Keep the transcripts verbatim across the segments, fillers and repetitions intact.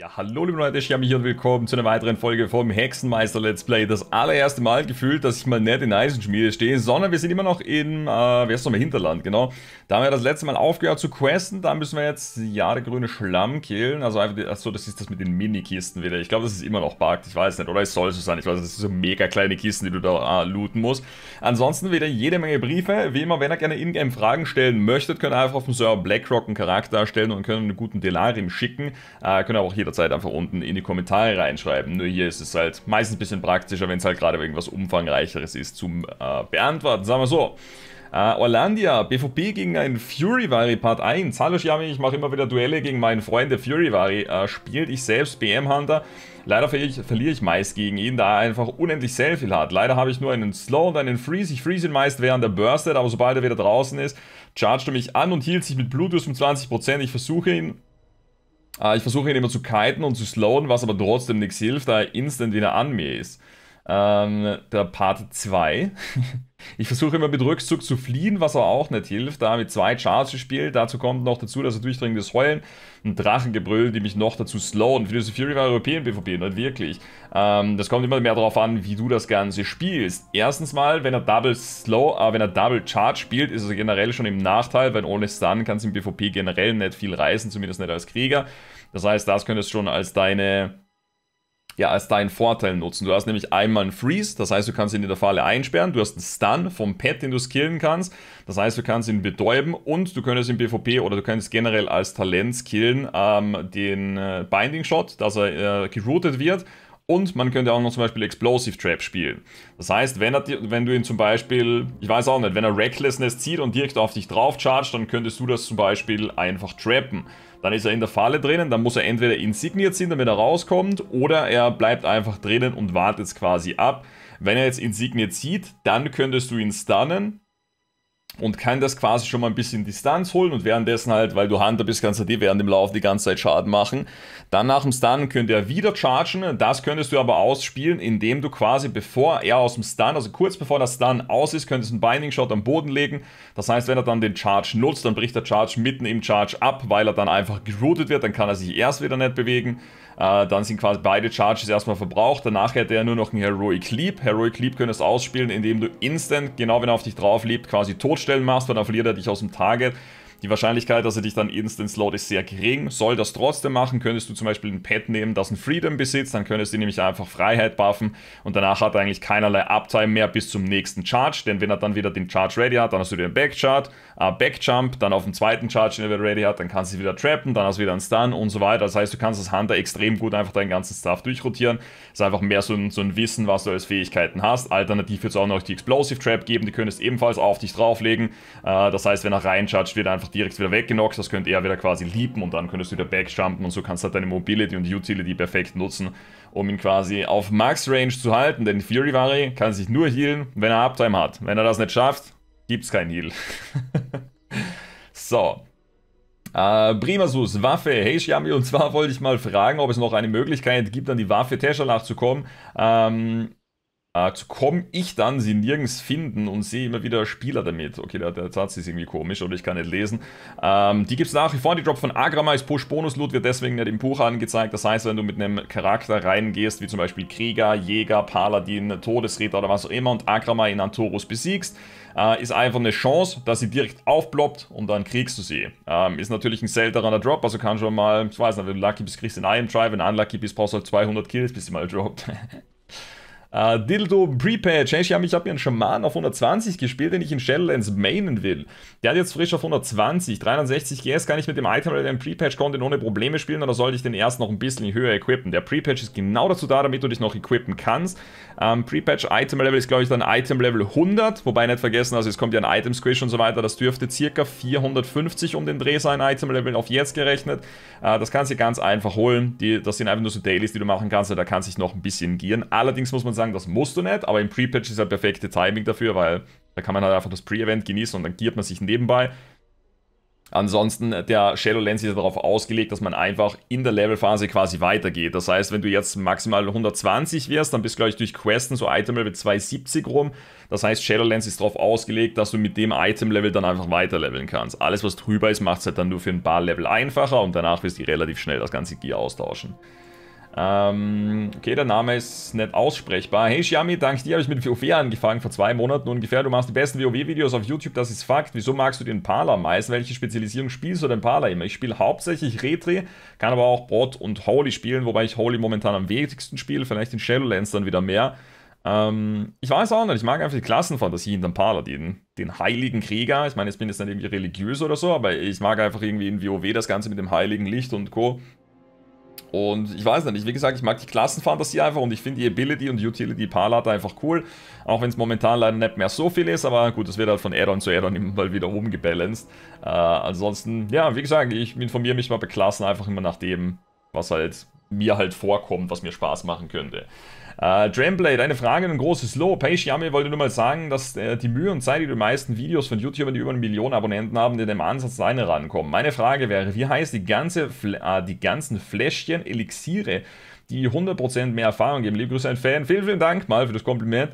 Ja, hallo liebe Leute, ich bin hier und willkommen zu einer weiteren Folge vom Hexenmeister Let's Play. Das allererste Mal gefühlt, dass ich mal nicht in Eisenschmiede stehe, sondern wir sind immer noch in, äh, wer ist nochmal, Hinterland, genau. Da haben wir das letzte Mal aufgehört zu questen, da müssen wir jetzt, ja, der grüne Schlamm killen. Also einfach, achso, das ist das mit den Mini-Kisten wieder. Ich glaube, das ist immer noch bugged, ich weiß nicht, oder es soll so sein. Ich weiß, das sind so mega kleine Kisten, die du da äh, looten musst. Ansonsten wieder jede Menge Briefe. Wie immer, wenn ihr gerne Ingame Fragen stellen möchtet, könnt ihr einfach auf dem Server Blackrock einen Charakter erstellen und können einen guten Delarium schicken. Äh, könnt ihr auch jederzeit einfach unten in die Kommentare reinschreiben. Nur hier ist es halt meistens ein bisschen praktischer, wenn es halt gerade irgendwas Umfangreicheres ist zum äh, Beantworten. Sagen wir so. Uh, Orlandia, B V P gegen einen Fury-Vari Part eins. Hallo Xiami, ich mache immer wieder Duelle gegen meinen Freund, der Fury-Vari uh, spielt. Ich selbst B M-Hunter. Leider verliere ich, verliere ich meist gegen ihn, da er einfach unendlich Selfie hat. Leider habe ich nur einen Slow und einen Freeze. Ich freeze ihn meist während er burstet, aber sobald er wieder draußen ist, chargt er mich an und hielt sich mit Bluetooth um zwanzig Prozent. Ich versuche ihn... Uh, ich versuche ihn immer zu kiten und zu slowen, was aber trotzdem nichts hilft, da er instant wieder an mir ist. Ähm, der Part zwei. Ich versuche immer mit Rückzug zu fliehen, was aber auch nicht hilft, da er mit zwei Charges spielt. Dazu kommt noch dazu, dass er durchdringendes Heulen und Drachengebrüll, die mich noch dazu slowen. Für diese Fury war Europäen B V P, nicht wirklich. Ähm, das kommt immer mehr darauf an, wie du das Ganze spielst. Erstens mal, wenn er Double Slow, äh, wenn er Double Charge spielt, ist er generell schon im Nachteil, weil ohne Stun kannst du im B V P generell nicht viel reißen, zumindest nicht als Krieger. Das heißt, das könntest du schon als deine... ja, als deinen Vorteil nutzen. Du hast nämlich einmal einen Freeze, das heißt, du kannst ihn in der Falle einsperren. Du hast einen Stun vom Pet, den du skillen kannst. Das heißt, du kannst ihn betäuben und du könntest im B V P oder du könntest generell als Talent skillen ähm, den äh, Binding Shot, dass er äh, geroutet wird. Und man könnte auch noch zum Beispiel Explosive Trap spielen. Das heißt, wenn, er, wenn du ihn zum Beispiel, ich weiß auch nicht, wenn er Recklessness zieht und direkt auf dich drauf chargt, dann könntest du das zum Beispiel einfach trappen. Dann ist er in der Falle drinnen, dann muss er entweder insigniert ziehen, damit er rauskommt, oder er bleibt einfach drinnen und wartet es quasi ab. Wenn er jetzt insigniert zieht, dann könntest du ihn stunnen und kann das quasi schon mal ein bisschen Distanz holen und währenddessen halt, weil du Hunter bist, kannst du dir während dem Lauf die ganze Zeit Schaden machen. Dann nach dem Stun könnte er wieder chargen, das könntest du aber ausspielen, indem du quasi bevor er aus dem Stun, also kurz bevor der Stun aus ist, könntest du einen Binding Shot am Boden legen. Das heißt, wenn er dann den Charge nutzt, dann bricht der Charge mitten im Charge ab, weil er dann einfach geroutet wird, dann kann er sich erst wieder nicht bewegen. Uh, dann sind quasi beide Charges erstmal verbraucht. Danach hätte er nur noch einen Heroic Leap. Heroic Leap könntest du ausspielen, indem du instant, genau wenn er auf dich drauf lebt, quasi totstellen machst, weil dann verliert er dich aus dem Target. Die Wahrscheinlichkeit, dass er dich dann instant slowt, ist sehr gering. Soll das trotzdem machen, könntest du zum Beispiel ein Pet nehmen, das ein Freedom besitzt, dann könntest du nämlich einfach Freiheit buffen und danach hat er eigentlich keinerlei Uptime mehr bis zum nächsten Charge, denn wenn er dann wieder den Charge ready hat, dann hast du den Backcharge, äh, Backjump, dann auf dem zweiten Charge, den er wieder ready hat, dann kannst du ihn wieder trappen, dann hast du wieder einen Stun und so weiter. Das heißt, du kannst als Hunter extrem gut einfach deinen ganzen Stuff durchrotieren. Das ist einfach mehr so ein, so ein Wissen, was du als Fähigkeiten hast. Alternativ wird es auch noch die Explosive Trap geben, die könntest ebenfalls auf dich drauflegen. Äh, das heißt, wenn er reinchargt, wird er einfach direkt wieder weggenockt, das könnte er wieder quasi leapen und dann könntest du wieder backjumpen und so kannst du halt deine Mobility und Utility perfekt nutzen, um ihn quasi auf Max Range zu halten, denn Fury Vari kann sich nur healen, wenn er Uptime hat. Wenn er das nicht schafft, gibt's kein Heal. So. Uh, Primasus, Waffe, hey Xiami, und zwar wollte ich mal fragen, ob es noch eine Möglichkeit gibt, an die Waffe Teschalach zu kommen. Ähm... Uh, zu kommen ich dann sie nirgends finden und sehe immer wieder Spieler damit. Okay, der, der Satz ist irgendwie komisch oder ich kann nicht lesen. Um, die gibt es nach wie vor. Die Drop von Agrama ist Push-Bonus-Loot, wird deswegen nicht im Buch angezeigt. Das heißt, wenn du mit einem Charakter reingehst, wie zum Beispiel Krieger, Jäger, Paladin, Todesritter oder was auch immer und Agrama in Antorus besiegst, uh, ist einfach eine Chance, dass sie direkt aufploppt und dann kriegst du sie. Um, ist natürlich ein seltener Drop, also kann schon mal, ich weiß nicht, wenn du lucky bist, kriegst du einen Iron Try, wenn du unlucky bist, brauchst du halt zweihundert Kills, bis sie mal droppt. Uh, Dildo Pre-Patch, hey, ich habe hab mir einen Schaman auf hundertzwanzig gespielt, den ich in Shadowlands mainen will. Der hat jetzt frisch auf hundertzwanzig, dreihundertsechzig G S, kann ich mit dem Item oder dem Pre-Patch-Content ohne Probleme spielen oder sollte ich den erst noch ein bisschen höher equippen? Der Pre-Patch ist genau dazu da, damit du dich noch equippen kannst. Um, Pre-Patch-Item-Level ist, glaube ich, dann Item-Level hundert, wobei nicht vergessen, also es kommt ja ein Item-Squish und so weiter, das dürfte circa vierhundertfünfzig um den Dreh sein, Item-Level auf jetzt gerechnet. Uh, das kannst du ganz einfach holen, die, das sind einfach nur so Dailies, die du machen kannst, da kann sich noch ein bisschen gieren. Allerdings muss man sagen, das musst du nicht, aber im Pre-Patch ist halt perfekte Timing dafür, weil da kann man halt einfach das Pre-Event genießen und dann giert man sich nebenbei. Ansonsten, der Shadowlands ist darauf ausgelegt, dass man einfach in der Levelphase quasi weitergeht. Das heißt, wenn du jetzt maximal hundertzwanzig wirst, dann bist du, glaube ich, durch Questen so Item-Level zweihundertsiebzig rum. Das heißt, Shadowlands ist darauf ausgelegt, dass du mit dem Item-Level dann einfach weiterleveln kannst. Alles, was drüber ist, macht es halt dann nur für ein paar Level einfacher und danach wirst du relativ schnell das ganze Gear austauschen. Ähm, okay, der Name ist nicht aussprechbar. Hey Xiaomi, dank dir habe ich mit WoW angefangen, vor zwei Monaten ungefähr. Du machst die besten WoW-Videos auf YouTube, das ist Fakt. Wieso magst du den Parler am meisten? Welche Spezialisierung spielst du den Parler immer? Ich spiele hauptsächlich Retri, kann aber auch Bot und Holy spielen, wobei ich Holy momentan am wenigsten spiele, vielleicht in Shadowlands dann wieder mehr. Ähm, ich weiß auch nicht, ich mag einfach die Klassenfantasie in den Parler, den, den heiligen Krieger. Ich meine, jetzt bin ich nicht irgendwie religiös oder so, aber ich mag einfach irgendwie in WoW das Ganze mit dem heiligen Licht und Co. Und ich weiß nicht, wie gesagt, ich mag die Klassenfantasie einfach und ich finde die Ability und Utility Parler einfach cool. Auch wenn es momentan leider nicht mehr so viel ist, aber gut, das wird halt von Add-on zu Add-on immer mal wieder umgebalanced. Äh, ansonsten, ja, wie gesagt, ich informiere mich mal bei Klassen einfach immer nach dem, was halt mir halt vorkommt, was mir Spaß machen könnte. Äh, Dramblade, eine Frage und ein großes Lob. Hey Xiaomi, wollte nur mal sagen, dass äh, die Mühe und Zeit, die die meisten Videos von YouTubern, die über eine Million Abonnenten haben, in dem Ansatz seine rankommen. Meine Frage wäre, wie heißt die, ganze, äh, die ganzen Fläschchen, Elixiere, die hundert Prozent mehr Erfahrung geben? Liebe Grüße, ein Fan. Vielen, vielen Dank mal für das Kompliment.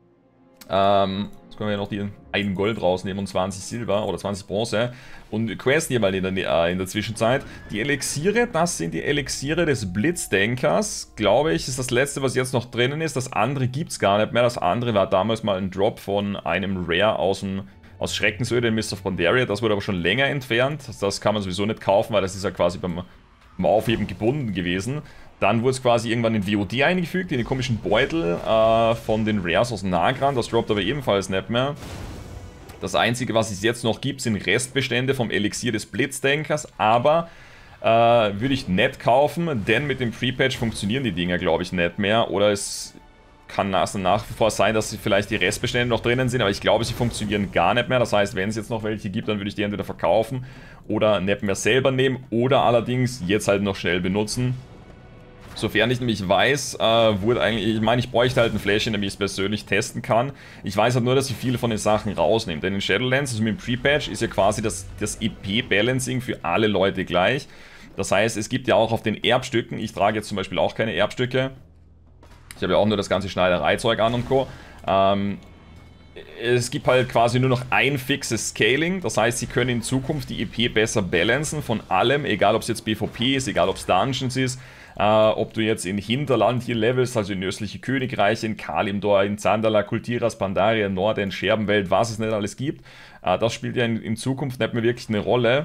Ähm, jetzt können wir ja noch die einen Gold rausnehmen und zwanzig Silber oder zwanzig Bronze. Und Quest hier mal in der, äh, in der Zwischenzeit. Die Elixiere, das sind die Elixiere des Blitzdenkers. Glaube ich, ist das letzte, was jetzt noch drinnen ist. Das andere gibt es gar nicht mehr. Das andere war damals mal ein Drop von einem Rare aus dem aus Schreckensöde in Mist of Pandaria. Das wurde aber schon länger entfernt. Das kann man sowieso nicht kaufen, weil das ist ja quasi beim, beim Aufheben gebunden gewesen. Dann wurde es quasi irgendwann in W O D eingefügt, in den komischen Beutel äh, von den Rares aus Nagran. Das droppt aber ebenfalls nicht mehr. Das Einzige, was es jetzt noch gibt, sind Restbestände vom Elixier des Blitzdenkers. Aber äh, würde ich nicht kaufen, denn mit dem Pre-Patch funktionieren die Dinger, glaube ich, nicht mehr. Oder es kann nach wie vor sein, dass vielleicht die Restbestände noch drinnen sind, aber ich glaube, sie funktionieren gar nicht mehr. Das heißt, wenn es jetzt noch welche gibt, dann würde ich die entweder verkaufen oder nicht mehr selber nehmen oder allerdings jetzt halt noch schnell benutzen. Sofern ich nämlich weiß, äh, wurde eigentlich, ich meine, ich bräuchte halt ein Fläschchen, damit ich es persönlich testen kann. Ich weiß halt nur, dass ich viele von den Sachen rausnehme. Denn in Shadowlands, also mit dem Pre-Patch, ist ja quasi das, das E P-Balancing für alle Leute gleich. Das heißt, es gibt ja auch auf den Erbstücken, ich trage jetzt zum Beispiel auch keine Erbstücke. Ich habe ja auch nur das ganze Schneidereizeug an und Co. Ähm, es gibt halt quasi nur noch ein fixes Scaling, das heißt, sie können in Zukunft die E P besser balancen von allem, egal ob es jetzt PvP ist, egal ob es Dungeons ist, äh, ob du jetzt in Hinterland hier levelst, also in östliche Königreiche, in Kalimdor, in Zandala, Kultiras, Pandaria, Norden, Scherbenwelt, was es nicht alles gibt. Äh, das spielt ja in, in Zukunft nicht mehr wirklich eine Rolle.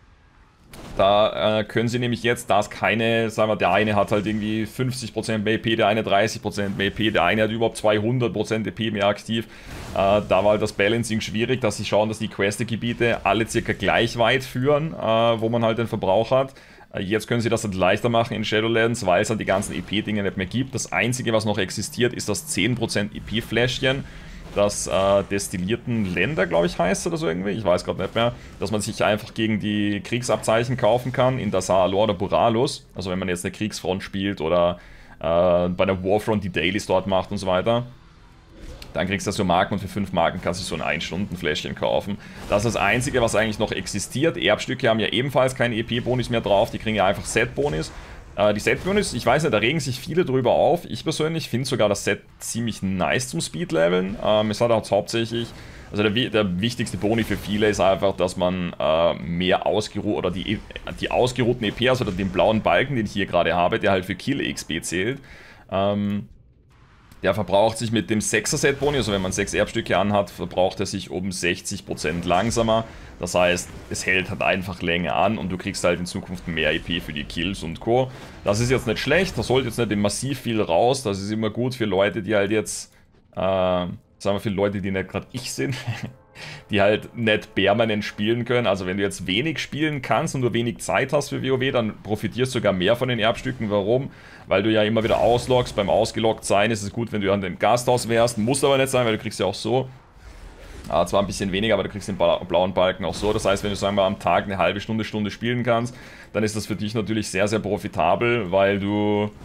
Da äh, können sie nämlich jetzt, da es keine, sagen wir, der eine hat halt irgendwie fünfzig Prozent mehr E P, der eine dreißig Prozent mehr E P, der eine hat überhaupt zweihundert Prozent E P mehr aktiv. Äh, da war halt das Balancing schwierig, dass sie schauen, dass die Quest-Gebiete alle circa gleich weit führen, äh, wo man halt den Verbrauch hat. Äh, jetzt können sie das halt leichter machen in Shadowlands, weil es halt die ganzen E P-Dinge nicht mehr gibt. Das einzige, was noch existiert, ist das zehn Prozent E P-Fläschchen. Das äh, destillierten Länder, glaube ich, heißt oder so irgendwie. Ich weiß gerade nicht mehr. Dass man sich einfach gegen die Kriegsabzeichen kaufen kann in Dazar Alor oder Boralus. Also wenn man jetzt eine Kriegsfront spielt oder äh, bei einer Warfront die Dailies dort macht und so weiter. Dann kriegst du so Marken und für fünf Marken kannst du so ein ein-Stunden-Fläschchen kaufen. Das ist das Einzige, was eigentlich noch existiert. Erbstücke haben ja ebenfalls keine E P-Bonis mehr drauf. Die kriegen ja einfach Set-Bonis. Die Set-Bonus, ich weiß nicht, da regen sich viele drüber auf. Ich persönlich finde sogar das Set ziemlich nice zum Speedleveln. Ähm, es hat auch hauptsächlich, also der, der wichtigste Boni für viele ist einfach, dass man äh, mehr ausgeruht, oder die, die ausgeruhten E P, also den blauen Balken, den ich hier gerade habe, der halt für Kill-X P zählt. Ähm, Der verbraucht sich mit dem sechser Set-Boni, also wenn man sechs Erbstücke anhat, verbraucht er sich um sechzig Prozent langsamer. Das heißt, es hält halt einfach länger an und du kriegst halt in Zukunft mehr E P für die Kills und Co. Das ist jetzt nicht schlecht, das holt jetzt nicht massiv viel raus, das ist immer gut für Leute, die halt jetzt, äh, sagen wir für Leute, die nicht gerade ich sind, die halt nicht permanent spielen können. Also wenn du jetzt wenig spielen kannst und nur wenig Zeit hast für WoW, dann profitierst du sogar mehr von den Erbstücken. Warum? Weil du ja immer wieder ausloggst. Beim ausgeloggt sein ist es gut, wenn du an dem Gasthaus wärst. Muss aber nicht sein, weil du kriegst ja auch so. Ah, zwar ein bisschen weniger, aber du kriegst den blauen Balken auch so. Das heißt, wenn du, sagen wir, am Tag eine halbe Stunde, Stunde spielen kannst, dann ist das für dich natürlich sehr, sehr profitabel, weil du äh,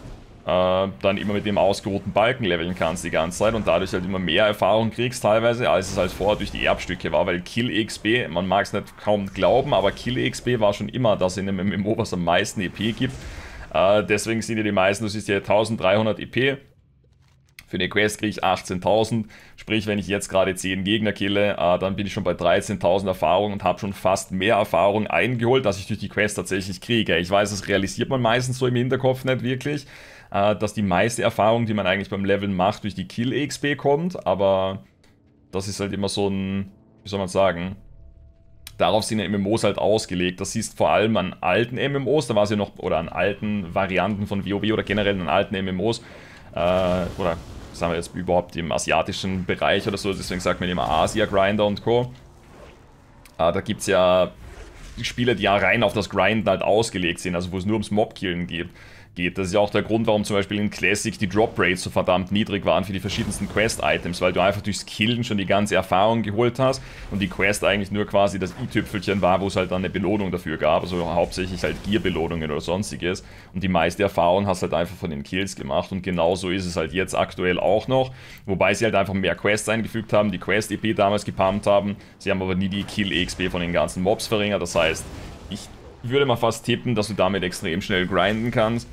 äh, dann immer mit dem ausgeruhten Balken leveln kannst die ganze Zeit und dadurch halt immer mehr Erfahrung kriegst teilweise, als es halt vorher durch die Erbstücke war, weil Kill X P, man mag es nicht kaum glauben, aber Kill X P war schon immer das in einem M M O, was am meisten E P gibt. Äh, deswegen sind ja die meisten, du siehst ja eintausenddreihundert E P. Für eine Quest kriege ich achtzehntausend, sprich wenn ich jetzt gerade zehn Gegner kille, äh, dann bin ich schon bei dreizehntausend Erfahrung und habe schon fast mehr Erfahrung eingeholt, als ich durch die Quest tatsächlich kriege. Ich weiß, das realisiert man meistens so im Hinterkopf nicht wirklich, äh, dass die meiste Erfahrung, die man eigentlich beim Leveln macht, durch die Kill-X P kommt, aber das ist halt immer so ein, wie soll man sagen, darauf sind ja M M Os halt ausgelegt. Das siehst vor allem an alten M M Os, da war es ja noch, oder an alten Varianten von WoW oder generell an alten M M Os, äh, oder sagen wir jetzt überhaupt im asiatischen Bereich oder so, deswegen sagt man immer Asia Grinder und Co. Äh, da gibt es ja Spiele, die ja rein auf das Grinden halt ausgelegt sind, also wo es nur ums Mob-Killen geht. geht. Das ist ja auch der Grund, warum zum Beispiel in Classic die Drop Rates so verdammt niedrig waren für die verschiedensten Quest-Items, weil du einfach durchs Killen schon die ganze Erfahrung geholt hast und die Quest eigentlich nur quasi das i-Tüpfelchen war, wo es halt dann eine Belohnung dafür gab, also hauptsächlich halt Gear-Belohnungen oder sonstiges und die meiste Erfahrung hast halt einfach von den Kills gemacht und genauso ist es halt jetzt aktuell auch noch, wobei sie halt einfach mehr Quests eingefügt haben, die Quest-E P damals gepumpt haben, sie haben aber nie die Kill-X P von den ganzen Mobs verringert, das heißt, ich würde mal fast tippen, dass du damit extrem schnell grinden kannst.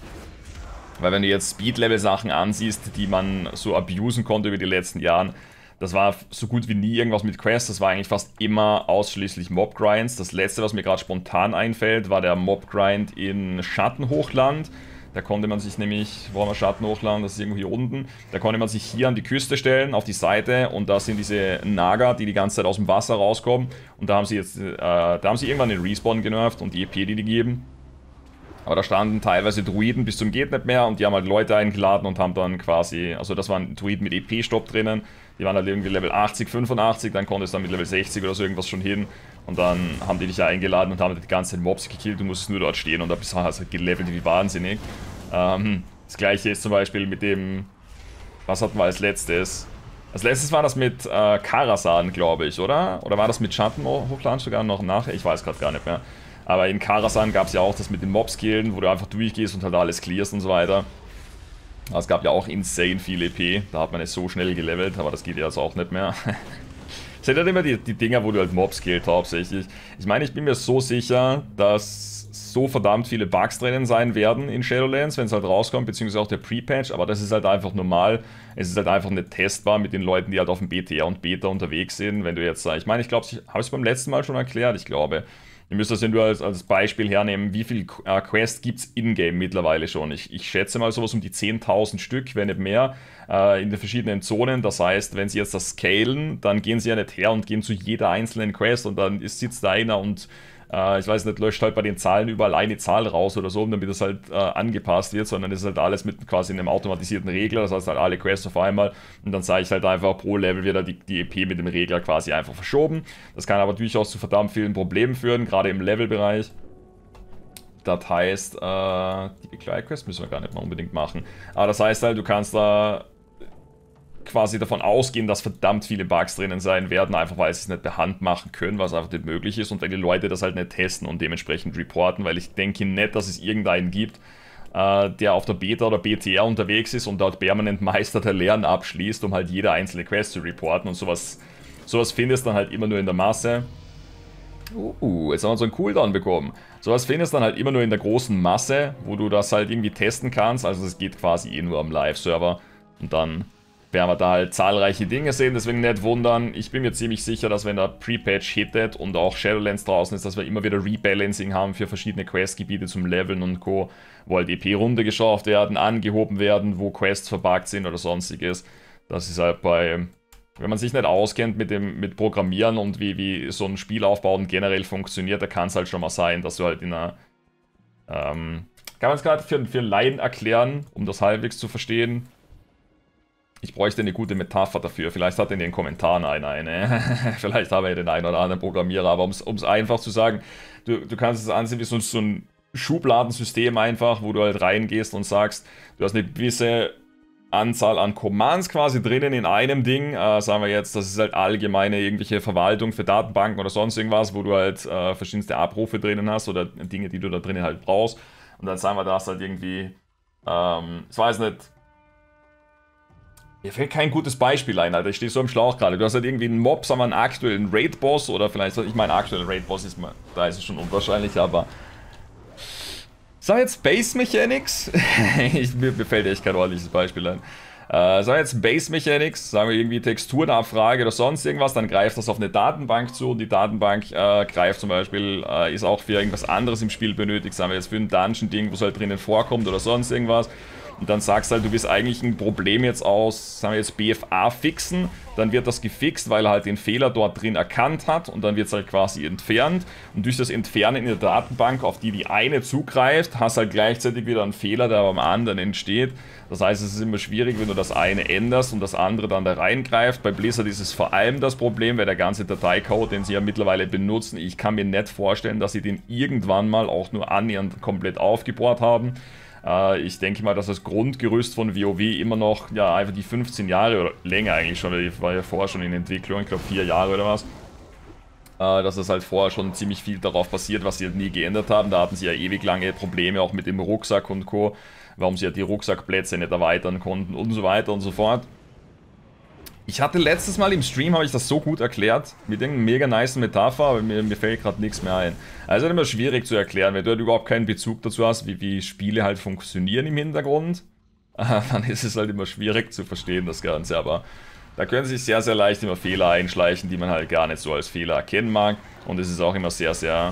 Weil wenn du jetzt Speed-Level-Sachen ansiehst, die man so abusen konnte über die letzten Jahren, das war so gut wie nie irgendwas mit Quests, das war eigentlich fast immer ausschließlich Mob-Grinds. Das letzte, was mir gerade spontan einfällt, war der Mob-Grind in Schattenhochland. Da konnte man sich nämlich, wo haben wir Schattenhochland, das ist irgendwo hier unten, da konnte man sich hier an die Küste stellen, auf die Seite und da sind diese Naga, die die ganze Zeit aus dem Wasser rauskommen und da haben sie jetzt, äh, da haben sie irgendwann den Respawn genervt und die E P, die die geben. Aber da standen teilweise Druiden bis zum geht nicht mehr und die haben halt Leute eingeladen und haben dann quasi, also das waren Druiden mit E P-Stopp drinnen, die waren halt irgendwie Level achtzig, fünfundachtzig, dann konntest du dann mit Level sechzig oder so irgendwas schon hin und dann haben die dich ja eingeladen und haben die ganzen Mobs gekillt, du musstest nur dort stehen und da bist du halt gelevelt wie wahnsinnig. Ähm, das gleiche ist zum Beispiel mit dem, was hatten wir als letztes? Als letztes war das mit äh, Karasan, glaube ich, oder? Oder war das mit Schattenhochland sogar noch nachher? Ich weiß gerade gar nicht mehr. Aber in Karasan gab es ja auch das mit den Mobs-Killen, wo du einfach durchgehst und halt alles clearst und so weiter. Aber es gab ja auch insane viel E P, da hat man es so schnell gelevelt, aber das geht ja jetzt auch nicht mehr. Es sind halt immer die, die Dinger, wo du halt Mobs killt hauptsächlich. Ich meine, ich bin mir so sicher, dass so verdammt viele Bugs drinnen sein werden in Shadowlands, wenn es halt rauskommt, beziehungsweise auch der Pre-Patch, aber das ist halt einfach normal. Es ist halt einfach nicht testbar mit den Leuten, die halt auf dem B T R und Beta unterwegs sind. Wenn du jetzt, ich meine, ich glaube, ich habe es beim letzten Mal schon erklärt, ich glaube. Ihr müsst das ja nur als, als Beispiel hernehmen, wie viel äh, Quests gibt es in-game mittlerweile schon. Ich, ich schätze mal sowas um die zehntausend Stück, wenn nicht mehr, äh, in den verschiedenen Zonen. Das heißt, wenn sie jetzt das scalen, dann gehen sie ja nicht her und gehen zu jeder einzelnen Quest und dann ist, sitzt da einer und äh, ich weiß nicht, löscht halt bei den Zahlen überall eine Zahl raus oder so, damit das halt äh, angepasst wird, sondern es ist halt alles mit quasi einem automatisierten Regler, das heißt halt alle Quests auf einmal und dann sage ich halt einfach, pro Level wird halt die, die E P mit dem Regler quasi einfach verschoben. Das kann aber durchaus zu verdammt vielen Problemen führen, gerade im Levelbereich. Das heißt, äh, die Begleitquest müssen wir gar nicht mal unbedingt machen, aber das heißt halt, du kannst da quasi davon ausgehen, dass verdammt viele Bugs drinnen sein werden, einfach weil sie es nicht per Hand machen können, was einfach nicht möglich ist und wenn die Leute das halt nicht testen und dementsprechend reporten, weil ich denke nicht, dass es irgendeinen gibt, äh, der auf der Beta oder B T R unterwegs ist und dort permanent Meister der Lehren abschließt, um halt jede einzelne Quest zu reporten und sowas, sowas findest du dann halt immer nur in der Masse. Uh, jetzt haben wir so einen Cooldown bekommen. Sowas findest du dann halt immer nur in der großen Masse, wo du das halt irgendwie testen kannst, also es geht quasi eh nur am Live-Server und dann werden wir da halt zahlreiche Dinge sehen, deswegen nicht wundern. Ich bin mir ziemlich sicher, dass wenn der Pre-Patch hittet und auch Shadowlands draußen ist, dass wir immer wieder Rebalancing haben für verschiedene Questgebiete zum Leveln und Co., wo halt E P runtergeschraubt werden, angehoben werden, wo Quests verbuggt sind oder sonstiges. Das ist halt bei, wenn man sich nicht auskennt mit dem mit Programmieren und wie, wie so ein Spiel aufbauen generell funktioniert, da kann es halt schon mal sein, dass du halt in einer, ähm, kann man es gerade für, für Laien erklären, um das halbwegs zu verstehen. Ich bräuchte eine gute Metapher dafür. Vielleicht hat in den Kommentaren einer eine. Vielleicht habe ich den einen oder anderen Programmierer. Aber um es einfach zu sagen, du, du kannst es ansehen wie so, so ein Schubladensystem einfach, wo du halt reingehst und sagst, du hast eine gewisse Anzahl an Commands quasi drinnen in einem Ding. Äh, sagen wir jetzt, das ist halt allgemeine irgendwelche Verwaltung für Datenbanken oder sonst irgendwas, wo du halt äh, verschiedenste Abrufe drinnen hast oder Dinge, die du da drinnen halt brauchst. Und dann sagen wir, da hast halt irgendwie Ähm, ich weiß nicht. Mir fällt kein gutes Beispiel ein, Alter. Ich stehe so im Schlauch gerade. Du hast halt irgendwie einen Mob, sagen wir einen aktuellen Raid-Boss oder vielleicht, ich meine, aktuellen Raid-Boss ist mal, da ist es schon unwahrscheinlich, aber. Sag jetzt Base Mechanics? ich, mir, mir fällt echt kein ordentliches Beispiel ein. Äh, sag jetzt Base Mechanics, sagen wir irgendwie Texturenabfrage oder sonst irgendwas, dann greift das auf eine Datenbank zu und die Datenbank äh, greift zum Beispiel, äh, ist auch für irgendwas anderes im Spiel benötigt, sagen wir jetzt für ein Dungeon-Ding, wo es halt drinnen vorkommt oder sonst irgendwas. Und dann sagst du halt, du willst eigentlich ein Problem jetzt aus, sagen wir jetzt B F A fixen, dann wird das gefixt, weil er halt den Fehler dort drin erkannt hat und dann wird es halt quasi entfernt. Und durch das Entfernen in der Datenbank, auf die die eine zugreift, hast halt gleichzeitig wieder einen Fehler, der beim anderen entsteht. Das heißt, es ist immer schwierig, wenn du das eine änderst und das andere dann da reingreift. Bei Blizzard ist es vor allem das Problem, weil der ganze Dateicode, den sie ja mittlerweile benutzen, ich kann mir nicht vorstellen, dass sie den irgendwann mal auch nur annähernd komplett aufgebohrt haben. Ich denke mal, dass das Grundgerüst von WoW immer noch, ja, einfach die fünfzehn Jahre oder länger eigentlich schon, ich war ja vorher schon in Entwicklung, ich glaube vier Jahre oder was, dass das halt vorher schon ziemlich viel darauf basiert, was sie halt nie geändert haben. Da hatten sie ja ewig lange Probleme auch mit dem Rucksack und Co., warum sie ja die Rucksackplätze nicht erweitern konnten und so weiter und so fort. Ich hatte letztes Mal im Stream, habe ich das so gut erklärt, mit irgendeiner mega nice Metapher, aber mir, mir fällt gerade nichts mehr ein. Also ist immer schwierig zu erklären, wenn du halt überhaupt keinen Bezug dazu hast, wie, wie Spiele halt funktionieren im Hintergrund, dann ist es halt immer schwierig zu verstehen, das Ganze, aber da können sich sehr, sehr leicht immer Fehler einschleichen, die man halt gar nicht so als Fehler erkennen mag, und es ist auch immer sehr, sehr,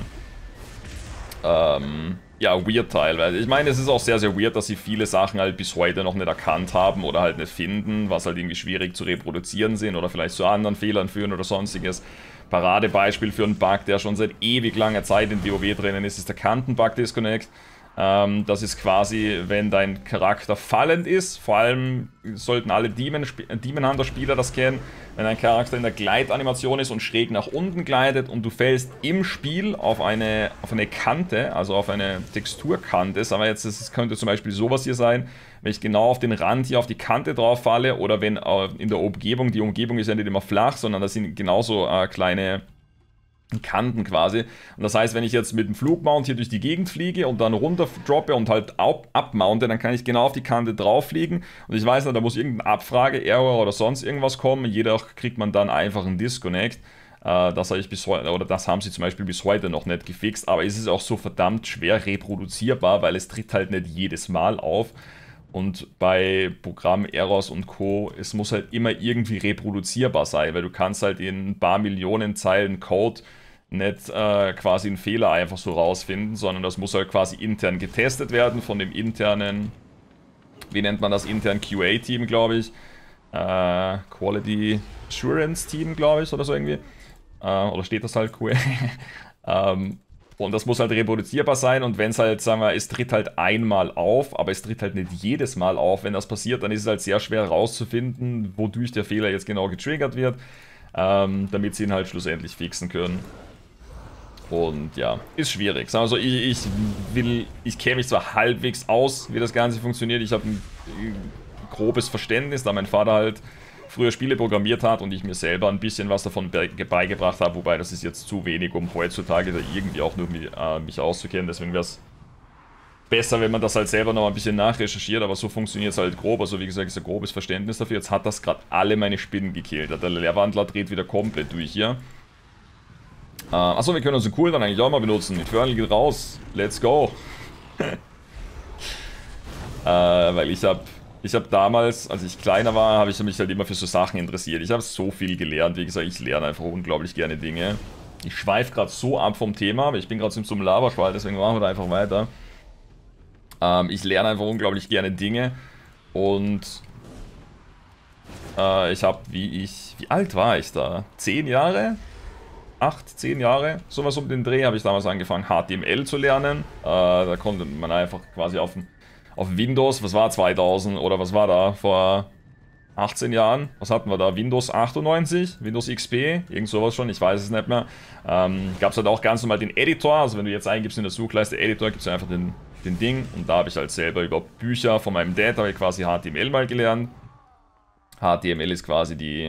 ähm, ja, weird teilweise. Ich meine, es ist auch sehr, sehr weird, dass sie viele Sachen halt bis heute noch nicht erkannt haben oder halt nicht finden, was halt irgendwie schwierig zu reproduzieren sind oder vielleicht zu anderen Fehlern führen oder sonstiges. Paradebeispiel für einen Bug, der schon seit ewig langer Zeit in WoW drinnen ist, ist der Kantenbug-Disconnect. Ähm, das ist quasi, wenn dein Charakter fallend ist, vor allem sollten alle Demon-Hunter-Spieler das kennen, wenn dein Charakter in der Gleitanimation ist und schräg nach unten gleitet und du fällst im Spiel auf eine, auf eine Kante, also auf eine Texturkante, sagen wir jetzt, es könnte zum Beispiel sowas hier sein, wenn ich genau auf den Rand hier auf die Kante drauf falle oder wenn äh, in der Umgebung, die Umgebung ist ja nicht immer flach, sondern das sind genauso äh, kleine Kanten quasi. Und das heißt, wenn ich jetzt mit dem Flugmount hier durch die Gegend fliege und dann runter droppe und halt abmounte, dann kann ich genau auf die Kante drauf fliegen. Und ich weiß nicht, da muss irgendeine Abfrage, Error oder sonst irgendwas kommen. Jedoch kriegt man dann einfach einen Disconnect. Das habe ich bis heute, oder das haben sie zum Beispiel bis heute noch nicht gefixt. Aber es ist auch so verdammt schwer reproduzierbar, weil es tritt halt nicht jedes Mal auf. Und bei Programm, Errors und Co., es muss halt immer irgendwie reproduzierbar sein, weil du kannst halt in ein paar Millionen Zeilen Code nicht äh, quasi einen Fehler einfach so rausfinden, sondern das muss halt quasi intern getestet werden von dem internen, wie nennt man das, intern Q A-Team, glaube ich, äh, Quality Assurance Team, glaube ich, oder so irgendwie, äh, oder steht das halt Q A? ähm, Und das muss halt reproduzierbar sein, und wenn es halt, sagen wir, es tritt halt einmal auf, aber es tritt halt nicht jedes Mal auf, wenn das passiert, dann ist es halt sehr schwer rauszufinden, wodurch der Fehler jetzt genau getriggert wird, ähm, damit sie ihn halt schlussendlich fixen können. Und ja, ist schwierig. Also ich, ich will, ich kenne mich zwar halbwegs aus, wie das Ganze funktioniert, ich habe ein grobes Verständnis, da mein Vater halt früher Spiele programmiert hat und ich mir selber ein bisschen was davon beigebracht habe, wobei das ist jetzt zu wenig, um heutzutage da irgendwie auch nur mich, äh, mich auszukennen, deswegen wäre es besser, wenn man das halt selber noch ein bisschen nachrecherchiert, aber so funktioniert es halt grob, also wie gesagt, ist ein grobes Verständnis dafür. Jetzt hat das gerade alle meine Spinnen gekillt, der Leerwandler dreht wieder komplett durch hier. Äh, achso, wir können unseren Cooldown eigentlich auch mal benutzen, Infernal geht raus, let's go. äh, weil ich habe Ich habe damals, als ich kleiner war, habe ich mich halt immer für so Sachen interessiert. Ich habe so viel gelernt. Wie gesagt, ich lerne einfach unglaublich gerne Dinge. Ich schweife gerade so ab vom Thema, aber ich bin gerade in so einem Lavaschwall, deswegen machen wir da einfach weiter. Ähm, ich lerne einfach unglaublich gerne Dinge. Und äh, ich habe, wie ich, wie alt war ich da? Zehn Jahre? Acht, zehn Jahre? Sowas um den Dreh habe ich damals angefangen, H T M L zu lernen. Äh, da konnte man einfach quasi auf dem Auf Windows, was war zweitausend oder was war da vor achtzehn Jahren? Was hatten wir da? Windows achtundneunzig? Windows X P? Irgend sowas schon, ich weiß es nicht mehr. Ähm, Gab es halt auch ganz normal den Editor, also wenn du jetzt eingibst in der Suchleiste Editor, gibt es einfach den, den Ding. Und da habe ich halt selber über Bücher von meinem Dad, habe ich quasi H T M L mal gelernt. H T M L ist quasi die,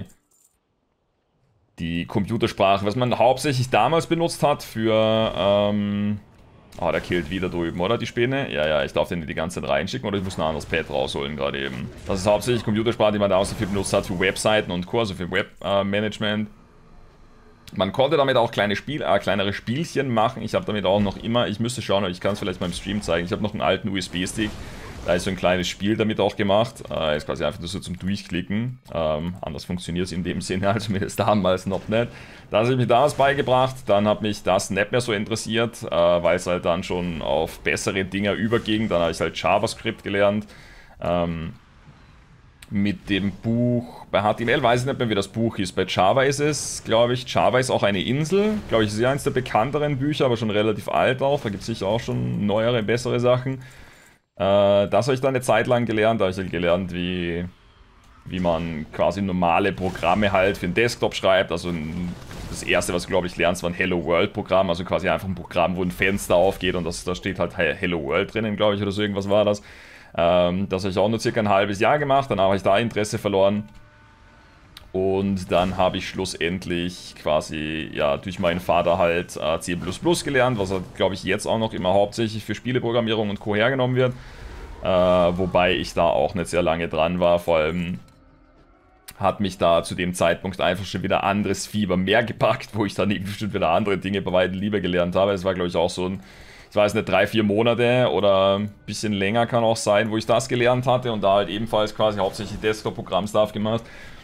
die Computersprache, was man hauptsächlich damals benutzt hat für... Ähm, Oh, der killt wieder drüben, oder? Die Späne? Ja, ja, ich darf den die ganze Zeit reinschicken oder ich muss ein anderes Pad rausholen gerade eben. Das ist hauptsächlich Computersprache, die man da auch dafür benutzt hat, für Webseiten und Co., also für Webmanagement. Äh, man konnte damit auch kleine Spiel, äh, kleinere Spielchen machen. Ich habe damit auch noch immer, ich müsste schauen, aber ich kann es vielleicht mal im Stream zeigen. Ich habe noch einen alten U S B-Stick. Da ist so ein kleines Spiel damit auch gemacht. Äh, ist quasi einfach nur so zum Durchklicken. Ähm, anders funktioniert es in dem Sinne, also mir ist damals noch nicht. Da habe ich mir damals beigebracht. Dann hat mich das nicht mehr so interessiert, äh, weil es halt dann schon auf bessere Dinger überging. Dann habe ich halt JavaScript gelernt. Ähm, mit dem Buch, bei H T M L weiß ich nicht mehr, wie das Buch ist. Bei Java ist es, glaube ich, Java ist auch eine Insel. Glaube ich, ist ja eines der bekannteren Bücher, aber schon relativ alt auch. Da gibt es sicher auch schon neuere, bessere Sachen. Äh, das habe ich dann eine Zeit lang gelernt. Da habe ich halt gelernt, wie, wie man quasi normale Programme halt für den Desktop schreibt. Also das erste, was du, glaube ich, lernst, war ein Hello World Programm. Also quasi einfach ein Programm, wo ein Fenster aufgeht und das, da steht halt Hello World drinnen, glaube ich, oder so irgendwas war das. Ähm, das habe ich auch nur circa ein halbes Jahr gemacht. Danach habe ich da Interesse verloren. Und dann habe ich schlussendlich quasi, ja, durch meinen Vater halt äh, C plus plus gelernt, was, glaube ich, jetzt auch noch immer hauptsächlich für Spieleprogrammierung und Co. hergenommen wird. Äh, wobei ich da auch nicht sehr lange dran war, vor allem hat mich da zu dem Zeitpunkt einfach schon wieder anderes Fieber mehr gepackt, wo ich dann irgendwie schon wieder andere Dinge bei weitem lieber gelernt habe. Es war, glaube ich, auch so ein, ich weiß nicht, drei, vier Monate oder ein bisschen länger kann auch sein, wo ich das gelernt hatte und da halt ebenfalls quasi hauptsächlich Desktop-Programm-Stuff gemacht.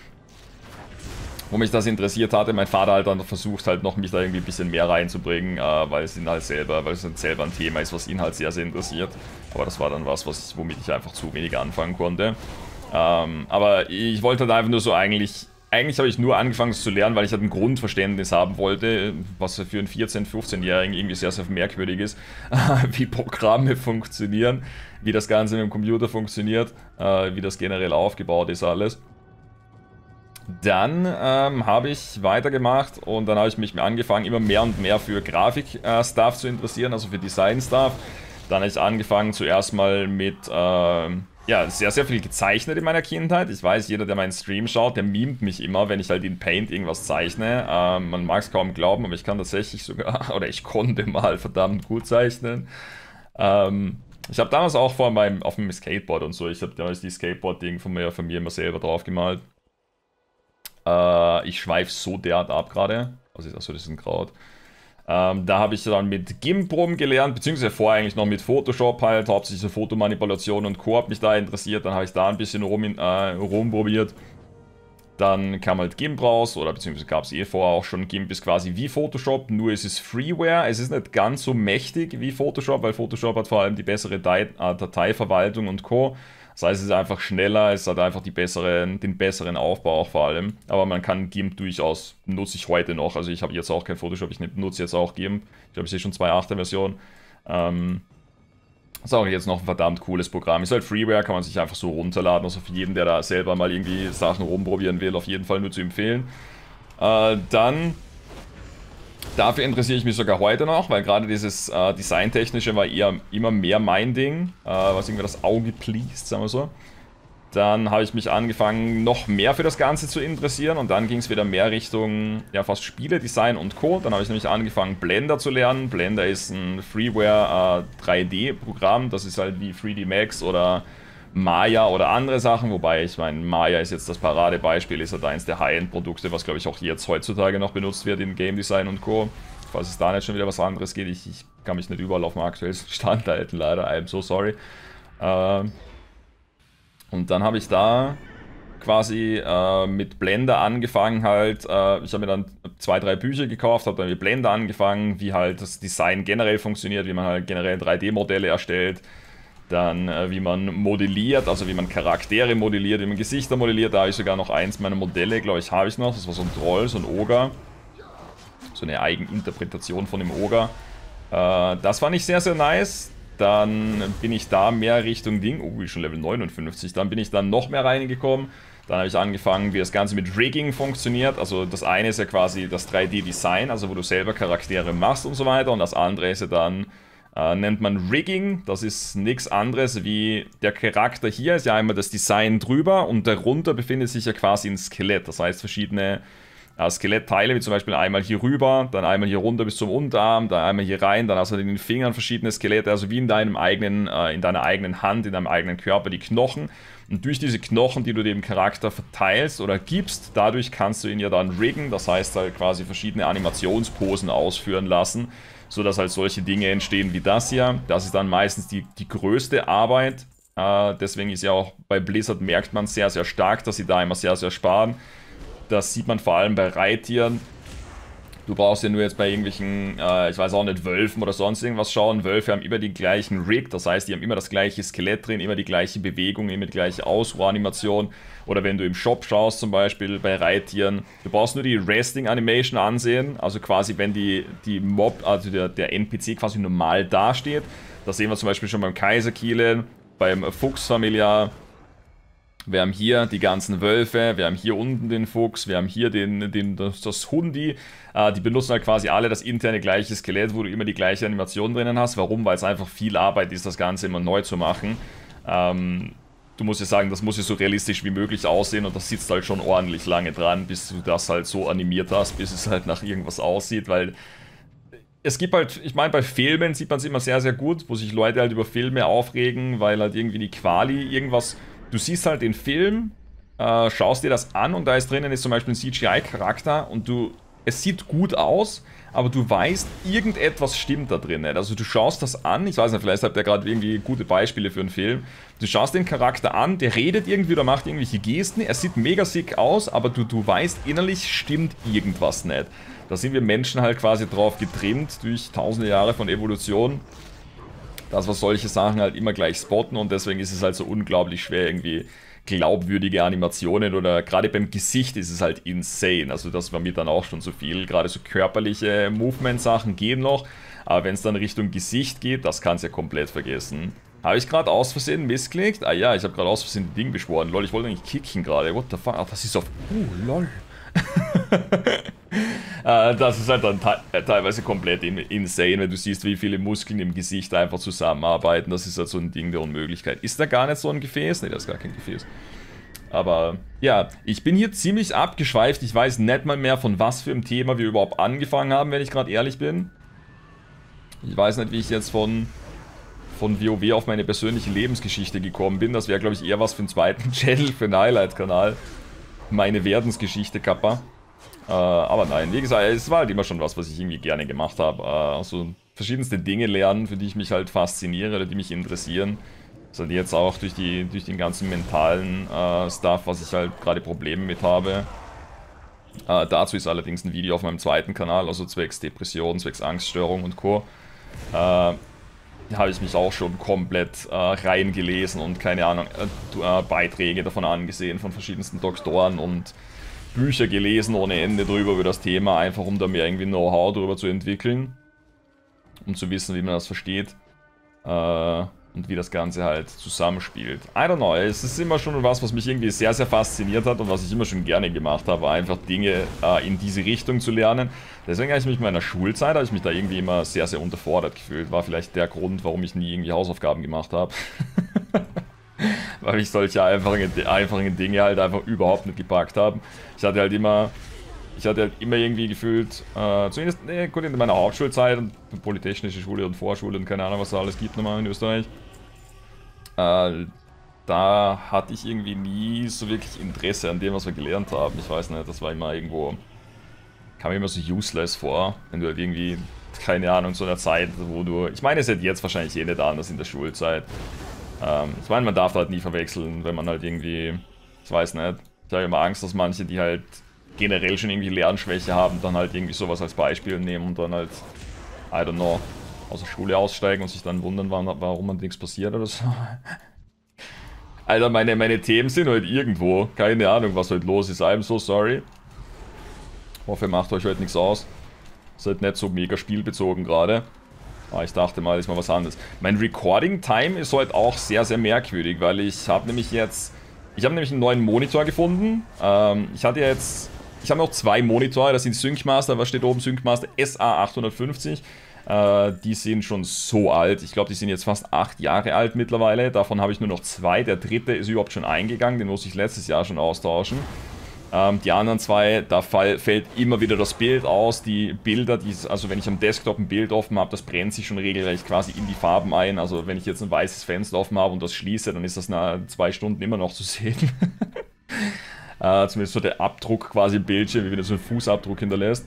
Wo mich das interessiert hatte, mein Vater halt dann versucht halt noch mich da irgendwie ein bisschen mehr reinzubringen, äh, weil es ihn halt selber, weil es halt selber ein Thema ist, was ihn halt sehr, sehr interessiert. Aber das war dann was, was womit ich einfach zu wenig anfangen konnte. Ähm, aber ich wollte halt einfach nur so eigentlich, eigentlich habe ich nur angefangen das zu lernen, weil ich halt ein Grundverständnis haben wollte, was für einen vierzehn-, fünfzehnjährigen irgendwie sehr, sehr merkwürdig ist, wie Programme funktionieren, wie das Ganze mit dem Computer funktioniert, äh, wie das generell aufgebaut ist alles. Dann ähm, habe ich weitergemacht und dann habe ich mich angefangen, immer mehr und mehr für Grafik-Stuff äh, zu interessieren, also für Design-Stuff. Dann habe ich angefangen zuerst mal mit, äh, ja, sehr, sehr viel gezeichnet in meiner Kindheit. Ich weiß, jeder, der meinen Stream schaut, der memt mich immer, wenn ich halt in Paint irgendwas zeichne. Äh, man mag es kaum glauben, aber ich kann tatsächlich sogar, oder ich konnte mal verdammt gut zeichnen. Ähm, ich habe damals auch vor meinem, auf dem Skateboard und so, ich habe damals die Skateboard-Ding von mir, von mir immer selber drauf gemalt. Äh, ich schweife so derart ab gerade. Was ist das? So, das ist ein Kraut. Ähm, da habe ich dann mit GIMP rumgelernt, beziehungsweise vorher eigentlich noch mit Photoshop halt, hauptsächlich so Fotomanipulation und Co. hat mich da interessiert. Dann habe ich da ein bisschen rum, äh, rumprobiert. Dann kam halt GIMP raus, oder beziehungsweise gab es eh vorher auch schon. GIMP ist quasi wie Photoshop, nur es ist Freeware. Es ist nicht ganz so mächtig wie Photoshop, weil Photoshop hat vor allem die bessere Dateiverwaltung und Co. Das heißt, es ist einfach schneller, es hat einfach die besseren, den besseren Aufbau auch vor allem. Aber man kann GIMP durchaus, nutze ich heute noch. Also ich habe jetzt auch kein Photoshop, ich nutze jetzt auch GIMP. Ich glaube, ich sehe schon zwei Punkt achter Version. Ähm, ist auch jetzt noch ein verdammt cooles Programm. Ist halt Freeware, kann man sich einfach so runterladen. Also für jeden, der da selber mal irgendwie Sachen rumprobieren will, auf jeden Fall nur zu empfehlen. Äh, dann... Dafür interessiere ich mich sogar heute noch, weil gerade dieses äh, Designtechnische war eher immer mehr mein Ding, äh, was irgendwie das Auge pleased, sagen wir so. Dann habe ich mich angefangen, noch mehr für das Ganze zu interessieren und dann ging es wieder mehr Richtung, ja, fast Spieledesign und Co. Dann habe ich nämlich angefangen, Blender zu lernen. Blender ist ein Freeware äh, drei D-Programm, das ist halt wie drei D Max oder Maya oder andere Sachen, wobei ich meine, Maya ist jetzt das Paradebeispiel, ist halt eins der High-End-Produkte, was glaube ich auch jetzt heutzutage noch benutzt wird in Game Design und Co. Falls es da nicht schon wieder was anderes geht, ich, ich kann mich nicht überall auf dem aktuellsten Stand halten, leider, I'm so sorry. Äh, und dann habe ich da quasi äh, mit Blender angefangen halt, äh, ich habe mir dann zwei, drei Bücher gekauft, habe dann mit Blender angefangen, wie halt das Design generell funktioniert, wie man halt generell drei D-Modelle erstellt. Dann äh, wie man modelliert, also wie man Charaktere modelliert, wie man Gesichter modelliert. Da habe ich sogar noch eins meiner Modelle, glaube ich, habe ich noch. Das war so ein Troll, so ein Oger. So eine Eigeninterpretation von dem Oger. Äh, das fand ich sehr, sehr nice. Dann bin ich da mehr Richtung Ding. Oh, ich bin schon Level neunundfünfzig. Dann bin ich dann noch mehr reingekommen. Dann habe ich angefangen, wie das Ganze mit Rigging funktioniert. Also das eine ist ja quasi das drei D-Design, also wo du selber Charaktere machst und so weiter. Und das andere ist ja dann... Äh, nennt man Rigging, das ist nichts anderes wie der Charakter hier ist ja einmal das Design drüber und darunter befindet sich ja quasi ein Skelett, das heißt verschiedene äh, Skelettteile, wie zum Beispiel einmal hier rüber, dann einmal hier runter bis zum Unterarm, dann einmal hier rein, dann hast du in den Fingern verschiedene Skelette, also wie in deinem eigenen, äh, in deiner eigenen Hand, in deinem eigenen Körper die Knochen. Und durch diese Knochen, die du dem Charakter verteilst oder gibst, dadurch kannst du ihn ja dann riggen, das heißt halt quasi verschiedene Animationsposen ausführen lassen, sodass halt solche Dinge entstehen wie das hier. Das ist dann meistens die, die größte Arbeit. Äh, deswegen ist ja auch bei Blizzard, merkt man sehr, sehr stark, dass sie da immer sehr, sehr sparen. Das sieht man vor allem bei Reittieren. Du brauchst ja nur jetzt bei irgendwelchen, äh, ich weiß auch nicht, Wölfen oder sonst irgendwas schauen. Wölfe haben immer die gleichen Rig, das heißt, die haben immer das gleiche Skelett drin, immer die gleiche Bewegung, immer die gleiche Ausruhanimation. Oder wenn du im Shop schaust, zum Beispiel bei Reittieren, du brauchst nur die Resting Animation ansehen, also quasi wenn die, die Mob, also der, der N P C quasi normal dasteht. Das sehen wir zum Beispiel schon beim Kaiserkielen, beim Fuchsfamiliar. Wir haben hier die ganzen Wölfe, wir haben hier unten den Fuchs, wir haben hier den, den, das, das Hundi. Äh, die benutzen halt quasi alle das interne gleiche Skelett, wo du immer die gleiche Animation drinnen hast. Warum? Weil es einfach viel Arbeit ist, das Ganze immer neu zu machen. Ähm, du musst ja sagen, das muss ja so realistisch wie möglich aussehen und das sitzt halt schon ordentlich lange dran, bis du das halt so animiert hast, bis es halt nach irgendwas aussieht, weil... Es gibt halt, ich meine, bei Filmen sieht man es immer sehr, sehr gut, wo sich Leute halt über Filme aufregen, weil halt irgendwie die Quali irgendwas... Du siehst halt den Film, äh, schaust dir das an und da ist drinnen ist zum Beispiel ein C G I-Charakter und du... Es sieht gut aus, aber du weißt, irgendetwas stimmt da drin nicht. Also du schaust das an, ich weiß nicht, vielleicht habt ihr gerade irgendwie gute Beispiele für einen Film. Du schaust den Charakter an, der redet irgendwie oder macht irgendwelche Gesten, er sieht mega sick aus, aber du, du weißt, innerlich stimmt irgendwas nicht. Da sind wir Menschen halt quasi drauf getrimmt, durch tausende Jahre von Evolution, dass wir solche Sachen halt immer gleich spotten und deswegen ist es halt so unglaublich schwer, irgendwie glaubwürdige Animationen oder gerade beim Gesicht ist es halt insane. Also das war mir dann auch schon zu viel. Gerade so körperliche Movement-Sachen gehen noch, aber wenn es dann Richtung Gesicht geht, das kannst du ja komplett vergessen. Habe ich gerade aus Versehen missklickt? Ah ja, ich habe gerade aus Versehen ein Ding beschworen. Lol, ich wollte eigentlich kicken gerade. What the fuck? Ah, das ist auf... Uh, lol. Das ist halt dann te teilweise komplett insane, wenn du siehst, wie viele Muskeln im Gesicht einfach zusammenarbeiten. Das ist halt so ein Ding der Unmöglichkeit. Ist da gar nicht so ein Gefäß? Ne, das ist gar kein Gefäß. Aber ja, ich bin hier ziemlich abgeschweift. Ich weiß nicht mal mehr, von was für einem Thema wir überhaupt angefangen haben, wenn ich gerade ehrlich bin. Ich weiß nicht, wie ich jetzt von, von WoW auf meine persönliche Lebensgeschichte gekommen bin. Das wäre, glaube ich, eher was für einen zweiten Channel, für einen Highlight-Kanal. Meine Werdensgeschichte, Kappa. Äh, aber nein, wie gesagt, es war halt immer schon was, was ich irgendwie gerne gemacht habe. Äh, also verschiedenste Dinge lernen, für die ich mich halt fasziniere oder die mich interessieren. Also jetzt auch durch, die, durch den ganzen mentalen äh, Stuff, was ich halt gerade Probleme mit habe. Äh, dazu ist allerdings ein Video auf meinem zweiten Kanal, also zwecks Depression, zwecks Angststörung und Co. Äh, habe ich mich auch schon komplett äh, reingelesen und keine Ahnung, äh, Beiträge davon angesehen von verschiedensten Doktoren und Bücher gelesen ohne Ende drüber über das Thema, einfach um da mehr irgendwie Know-how drüber zu entwickeln, um zu wissen, wie man das versteht äh, und wie das Ganze halt zusammenspielt. I don't know, es ist immer schon was, was mich irgendwie sehr, sehr fasziniert hat und was ich immer schon gerne gemacht habe, einfach Dinge äh, in diese Richtung zu lernen. Deswegen habe ich mich in meiner Schulzeit, habe ich mich da irgendwie immer sehr, sehr unterfordert gefühlt. War vielleicht der Grund, warum ich nie irgendwie Hausaufgaben gemacht habe. Weil ich solche einfachen, einfachen Dinge halt einfach überhaupt nicht gepackt habe. Ich hatte halt immer, ich hatte halt immer irgendwie gefühlt, äh, zumindest ne, gut in meiner Hauptschulzeit und Polytechnische Schule und Vorschule und keine Ahnung, was da alles gibt nochmal in Österreich. Äh, da hatte ich irgendwie nie so wirklich Interesse an dem, was wir gelernt haben. Ich weiß nicht, das war immer irgendwo, kam mir immer so useless vor, wenn du halt irgendwie, keine Ahnung, so einer Zeit, wo du, ich meine, es ist jetzt wahrscheinlich eh nicht anders in der Schulzeit. Ähm, ich meine, man darf halt nie verwechseln, wenn man halt irgendwie, ich weiß nicht, ich habe immer Angst, dass manche, die halt generell schon irgendwie Lernschwäche haben, dann halt irgendwie sowas als Beispiel nehmen und dann halt, I don't know, aus der Schule aussteigen und sich dann wundern, warum man nichts passiert oder so. Alter, meine, meine Themen sind halt irgendwo, keine Ahnung, was halt los ist, I'm so sorry. Hoffe, ihr macht euch heute nichts aus. Ist halt nicht so mega spielbezogen gerade. Aber ich dachte mal, ist mal was anderes. Mein Recording-Time ist heute auch sehr, sehr merkwürdig, weil ich habe nämlich jetzt... Ich habe nämlich einen neuen Monitor gefunden. Ähm, ich hatte jetzt... Ich habe noch zwei Monitore, das sind Syncmaster, was steht oben? Syncmaster S A achthundertfünfzig. Äh, die sind schon so alt. Ich glaube, die sind jetzt fast acht Jahre alt mittlerweile. Davon habe ich nur noch zwei. Der dritte ist überhaupt schon eingegangen, den muss ich letztes Jahr schon austauschen. Ähm, die anderen zwei, da fall, fällt immer wieder das Bild aus. Die Bilder, die, also wenn ich am Desktop ein Bild offen habe, das brennt sich schon regelrecht quasi in die Farben ein. Also wenn ich jetzt ein weißes Fenster offen habe und das schließe, dann ist das nach zwei Stunden immer noch zu sehen. äh, zumindest so der Abdruck quasi im Bildschirm, wie wenn du so einen Fußabdruck hinterlässt.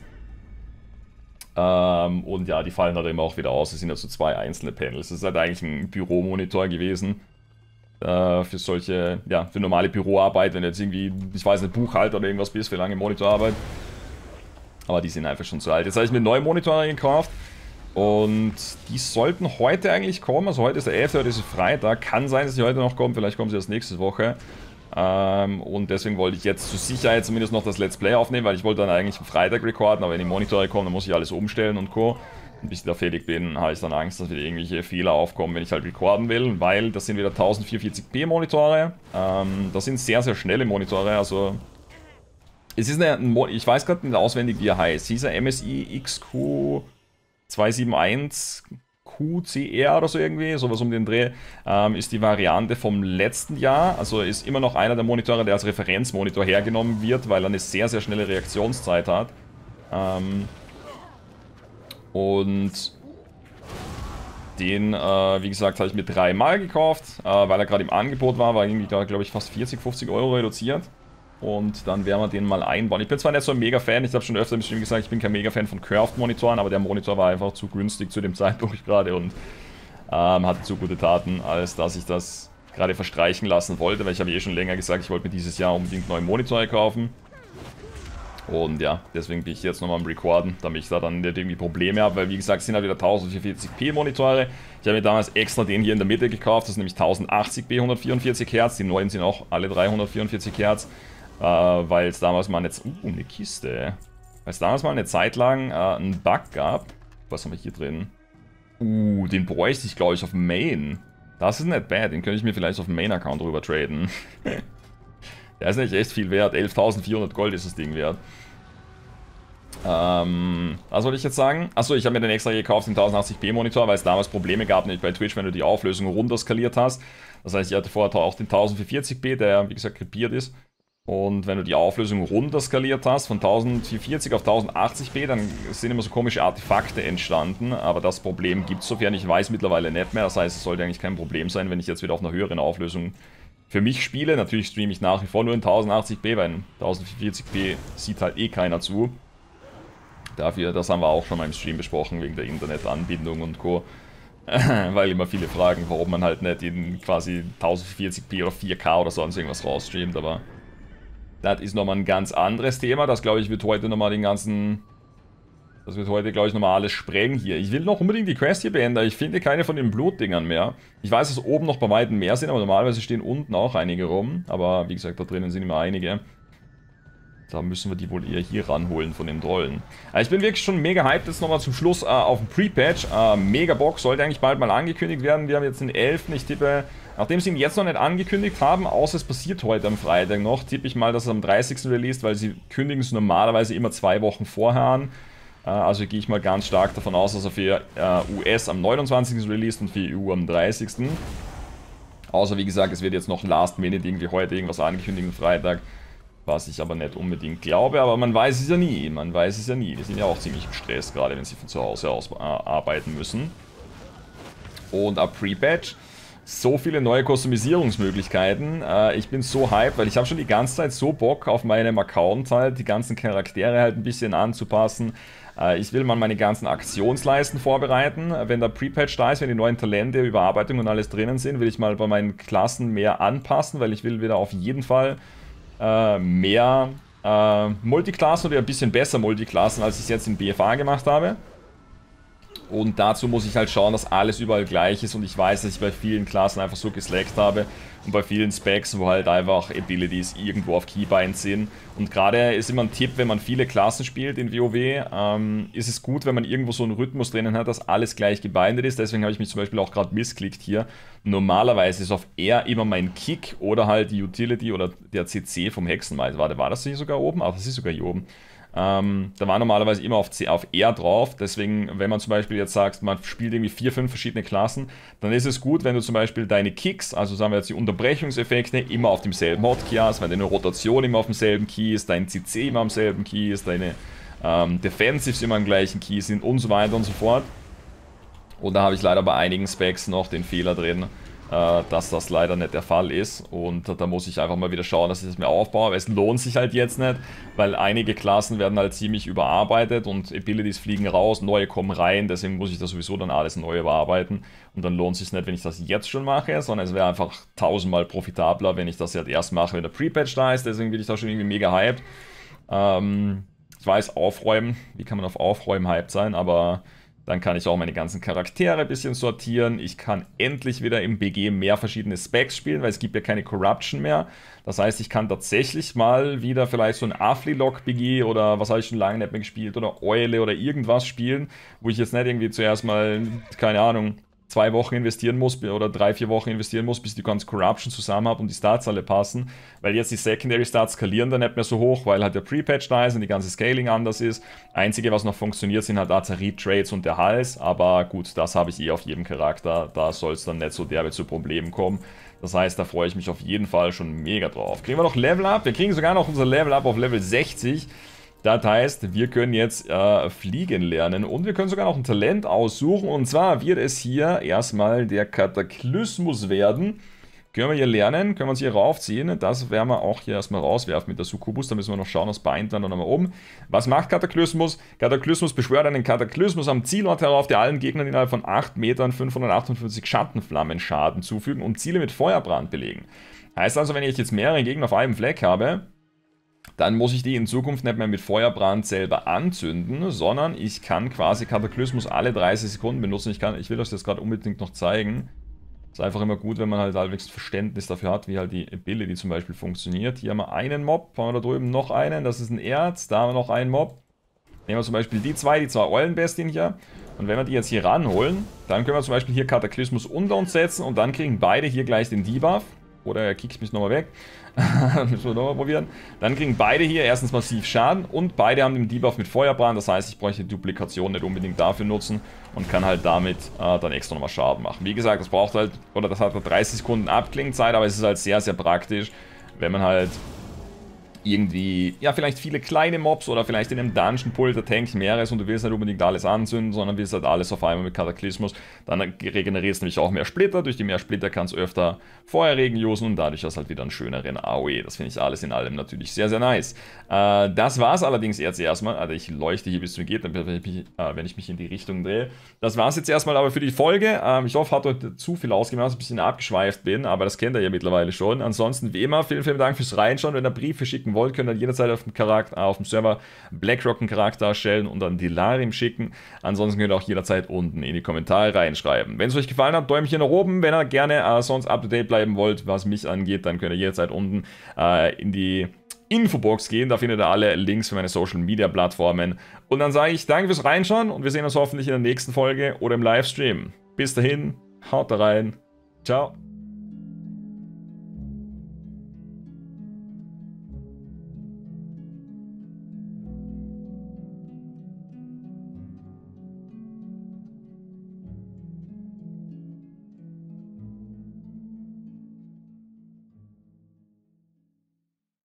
Ähm, und ja, die fallen halt immer auch wieder aus. Es sind ja so zwei einzelne Panels. Das ist halt eigentlich ein Büromonitor gewesen. Äh, für solche, ja, für normale Büroarbeit, wenn du jetzt irgendwie, ich weiß nicht, Buchhalter oder irgendwas bist, für lange Monitorarbeit. Aber die sind einfach schon zu alt. Jetzt habe ich mir neue Monitore gekauft und die sollten heute eigentlich kommen. Also heute ist der elfte, heute ist Freitag. Kann sein, dass sie heute noch kommen, vielleicht kommen sie erst nächste Woche. Ähm, und deswegen wollte ich jetzt zur Sicherheit zumindest noch das Let's Play aufnehmen, weil ich wollte dann eigentlich am Freitag recorden, aber wenn die Monitore kommen, dann muss ich alles umstellen und Co. Und bis ich da fertig bin, habe ich dann Angst, dass wieder irgendwelche Fehler aufkommen, wenn ich halt recorden will, weil das sind wieder tausendvierhundertvierzig p Monitore. Ähm, das sind sehr, sehr schnelle Monitore, also es ist eine, ich weiß gerade nicht auswendig, wie er heißt. Dieser M S I X Q zwei sieben eins Q C R oder so irgendwie, sowas um den Dreh, ähm, ist die Variante vom letzten Jahr. Also ist immer noch einer der Monitore, der als Referenzmonitor hergenommen wird, weil er eine sehr, sehr schnelle Reaktionszeit hat. Ähm, Und den, äh, wie gesagt, habe ich mir dreimal gekauft, äh, weil er gerade im Angebot war, war irgendwie da, glaube ich, fast vierzig, fünfzig Euro reduziert. Und dann werden wir den mal einbauen. Ich bin zwar nicht so ein Mega-Fan, ich habe schon öfter im Stream gesagt, ich bin kein Mega-Fan von Curved-Monitoren, aber der Monitor war einfach zu günstig zu dem Zeitpunkt gerade und ähm, hatte zu gute Taten, als dass ich das gerade verstreichen lassen wollte, weil ich habe eh schon länger gesagt, ich wollte mir dieses Jahr unbedingt neue Monitore kaufen. Und ja, deswegen bin ich jetzt nochmal am Recorden, damit ich da dann nicht irgendwie Probleme habe, weil wie gesagt, es sind halt wieder tausendvierhundvierzig p Monitore. Ich habe mir damals extra den hier in der Mitte gekauft, das ist nämlich tausendachtzig p hundertvierundvierzig Hertz, die neuen sind auch alle dreihundertvierundvierzig Hertz, äh, weil es damals mal eine, uh, eine Kiste, weil es damals mal eine Zeit lang äh, einen Bug gab. Was haben wir hier drin? Uh, den bräuchte ich glaube ich auf Main. Das ist nicht bad, den könnte ich mir vielleicht auf dem Main-Account rüber traden. Der ist nicht echt viel wert, elftausendvierhundert Gold ist das Ding wert. Ähm, was wollte ich jetzt sagen? Achso, ich habe mir den extra gekauft, den tausendachtzig p Monitor, weil es damals Probleme gab, nämlich bei Twitch, wenn du die Auflösung runterskaliert hast. Das heißt, ich hatte vorher auch den tausendvierhundertvierzig p, der wie gesagt krepiert ist. Und wenn du die Auflösung runterskaliert hast, von tausendvierhundertvierzig auf tausendachtzig p, dann sind immer so komische Artefakte entstanden. Aber das Problem gibt es, sofern ich weiß, mittlerweile nicht mehr. Das heißt, es sollte eigentlich kein Problem sein, wenn ich jetzt wieder auf einer höheren Auflösung für mich spiele. Natürlich streame ich nach wie vor nur in tausendachtzig p, weil in tausendvierzig p sieht halt eh keiner zu. Dafür, das haben wir auch schon mal im Stream besprochen, wegen der Internetanbindung und Co. Weil immer viele fragen, warum man halt nicht in quasi tausendvierzig p oder vier K oder sonst irgendwas rausstreamt, aber das ist nochmal ein ganz anderes Thema. Das, glaube ich, wird heute nochmal den ganzen... Das wird heute, glaube ich, nochmal alles sprengen hier. Ich will noch unbedingt die Quest hier beenden. Ich finde keine von den Blutdingern mehr. Ich weiß, dass oben noch bei weitem mehr sind, aber normalerweise stehen unten auch einige rum. Aber wie gesagt, da drinnen sind immer einige. Da müssen wir die wohl eher hier ranholen von den Trollen. Also ich bin wirklich schon mega hyped. Jetzt nochmal zum Schluss äh, auf dem Pre-Patch. Äh, mega Bock, sollte eigentlich bald mal angekündigt werden. Wir haben jetzt den elften Ich tippe, nachdem sie ihn jetzt noch nicht angekündigt haben, außer es passiert heute am Freitag noch, tippe ich mal, dass es am dreißigsten released, weil sie kündigen es normalerweise immer zwei Wochen vorher an. Also gehe ich mal ganz stark davon aus, dass er für äh, U S am neunundzwanzigsten released und für E U am dreißigsten Außer wie gesagt, es wird jetzt noch Last Minute irgendwie heute irgendwas angekündigt am Freitag. Was ich aber nicht unbedingt glaube, aber man weiß es ja nie. Man weiß es ja nie. Die sind ja auch ziemlich gestresst, gerade wenn sie von zu Hause aus äh, arbeiten müssen. Und ab Pre-Patch so viele neue Customisierungsmöglichkeiten. Äh, ich bin so hyped, weil ich habe schon die ganze Zeit so Bock auf meinem Account halt, die ganzen Charaktere halt ein bisschen anzupassen. Äh, ich will mal meine ganzen Aktionsleisten vorbereiten. Wenn der Pre-Patch da ist, wenn die neuen Talente, Überarbeitung und alles drinnen sind, will ich mal bei meinen Klassen mehr anpassen, weil ich will wieder auf jeden Fall äh, mehr äh, Multiklassen oder ein bisschen besser Multiklassen, als ich es jetzt in B F A gemacht habe. Und dazu muss ich halt schauen, dass alles überall gleich ist und ich weiß, dass ich bei vielen Klassen einfach so geslackt habe und bei vielen Specs, wo halt einfach Abilities irgendwo auf Keybinds sind. Und gerade ist immer ein Tipp, wenn man viele Klassen spielt in WoW, ähm, ist es gut, wenn man irgendwo so einen Rhythmus drinnen hat, dass alles gleich gebindet ist. Deswegen habe ich mich zum Beispiel auch gerade missklickt hier. Normalerweise ist auf R immer mein Kick oder halt die Utility oder der C C vom Hexenmeister. Warte, war das hier sogar oben? Ah, das ist sogar hier oben. Ähm, da war normalerweise immer auf, C, auf R drauf, deswegen, wenn man zum Beispiel jetzt sagt, man spielt irgendwie vier, fünf verschiedene Klassen, dann ist es gut, wenn du zum Beispiel deine Kicks, also sagen wir jetzt die Unterbrechungseffekte, immer auf demselben Hotkey hast, wenn deine Rotation immer auf demselben Key ist, dein C C immer am selben Key ist, deine ähm, Defensives immer am gleichen Key sind und so weiter und so fort. Und da habe ich leider bei einigen Specs noch den Fehler drin, äh, dass das leider nicht der Fall ist. Und da muss ich einfach mal wieder schauen, dass ich das mir aufbaue. Aber es lohnt sich halt jetzt nicht, weil einige Klassen werden halt ziemlich überarbeitet und Abilities fliegen raus, neue kommen rein. Deswegen muss ich das sowieso dann alles neu überarbeiten. Und dann lohnt es sich nicht, wenn ich das jetzt schon mache, sondern es wäre einfach tausendmal profitabler, wenn ich das halt erst mache, wenn der Pre-Patch da ist. Deswegen bin ich da schon irgendwie mega hyped. Ähm, ich weiß, aufräumen. Wie kann man auf Aufräumen hyped sein? Aber dann kann ich auch meine ganzen Charaktere ein bisschen sortieren. Ich kann endlich wieder im B G mehr verschiedene Specs spielen, weil es gibt ja keine Corruption mehr. Das heißt, ich kann tatsächlich mal wieder vielleicht so ein Afli-Lock-B G oder was habe ich schon lange nicht mehr gespielt oder Eule oder irgendwas spielen, wo ich jetzt nicht irgendwie zuerst mal, keine Ahnung, zwei Wochen investieren muss oder drei, vier Wochen investieren muss, bis ich die ganze Corruption zusammen habe und die Stats alle passen, weil jetzt die Secondary Stats skalieren dann nicht mehr so hoch, weil halt der Pre-Patch da ist und die ganze Scaling anders ist. Einzige, was noch funktioniert, sind halt Azarit-Trades und der Hals, aber gut, das habe ich eh auf jedem Charakter, da soll es dann nicht so derbe zu Problemen kommen. Das heißt, da freue ich mich auf jeden Fall schon mega drauf. Kriegen wir noch Level Up? Wir kriegen sogar noch unser Level Up auf Level sechzig. Das heißt, wir können jetzt äh, fliegen lernen und wir können sogar noch ein Talent aussuchen. Und zwar wird es hier erstmal der Kataklysmus werden. Können wir hier lernen, können wir uns hier raufziehen. Das werden wir auch hier erstmal rauswerfen mit der Succubus. Da müssen wir noch schauen, das Bind dann nochmal um. Was macht Kataklysmus? Kataklysmus beschwört einen Kataklysmus am Zielort herauf, der allen Gegnern innerhalb von acht Metern fünfhundertachtundfünfzig Schattenflammen Schaden zufügen und Ziele mit Feuerbrand belegen. Heißt also, wenn ich jetzt mehrere Gegner auf einem Fleck habe, dann muss ich die in Zukunft nicht mehr mit Feuerbrand selber anzünden, sondern ich kann quasi Kataklysmus alle dreißig Sekunden benutzen. Ich, kann, ich will euch das gerade unbedingt noch zeigen. Ist einfach immer gut, wenn man halt halbwegs Verständnis dafür hat, wie halt die Ability zum Beispiel funktioniert. Hier haben wir einen Mob, haben wir da drüben noch einen, das ist ein Erz, da haben wir noch einen Mob. Nehmen wir zum Beispiel die zwei, die zwei Eulenbestien hier. Und wenn wir die jetzt hier ranholen, dann können wir zum Beispiel hier Kataklysmus unter uns setzen und dann kriegen beide hier gleich den Debuff. Oder er kickt mich nochmal weg. Müssen wir nochmal probieren. Dann kriegen beide hier erstens massiv Schaden und beide haben den Debuff mit Feuerbrand. Das heißt, ich bräuchte die Duplikation nicht unbedingt dafür nutzen und kann halt damit äh, dann extra nochmal Schaden machen. Wie gesagt, das braucht halt, oder das hat halt dreißig Sekunden Abklingzeit, aber es ist halt sehr, sehr praktisch, wenn man halt irgendwie, ja, vielleicht viele kleine Mobs oder vielleicht in einem Dungeon pullt der Tank mehreres und du willst nicht unbedingt alles anzünden, sondern willst halt alles auf einmal mit Kataklysmus. Dann regeneriert es nämlich auch mehr Splitter. Durch die mehr Splitter kannst du öfter Feuerregen usen und dadurch hast du halt wieder einen schöneren A O E. Das finde ich alles in allem natürlich sehr, sehr nice. Äh, das war es allerdings jetzt erstmal. Also ich leuchte hier bis zum geht, wenn ich, mich, äh, wenn ich mich in die Richtung drehe. Das war es jetzt erstmal aber für die Folge. Ähm, ich hoffe, hat heute zu viel ausgemacht, dass ich ein bisschen abgeschweift bin, aber das kennt ihr ja mittlerweile schon. Ansonsten, wie immer, vielen, vielen Dank fürs Reinschauen. Wenn ihr Briefe schicken wollt, könnt ihr jederzeit auf dem Charakter, auf dem Server BlackRock einen Charakter erstellen und dann Delarim schicken. Ansonsten könnt ihr auch jederzeit unten in die Kommentare reinschreiben. Wenn es euch gefallen hat, Däumchen nach oben. Wenn ihr gerne äh, sonst up to date bleiben wollt, was mich angeht, dann könnt ihr jederzeit unten äh, in die Infobox gehen. Da findet ihr alle Links für meine Social Media Plattformen. Und dann sage ich danke fürs Reinschauen und wir sehen uns hoffentlich in der nächsten Folge oder im Livestream. Bis dahin, haut da rein. Ciao.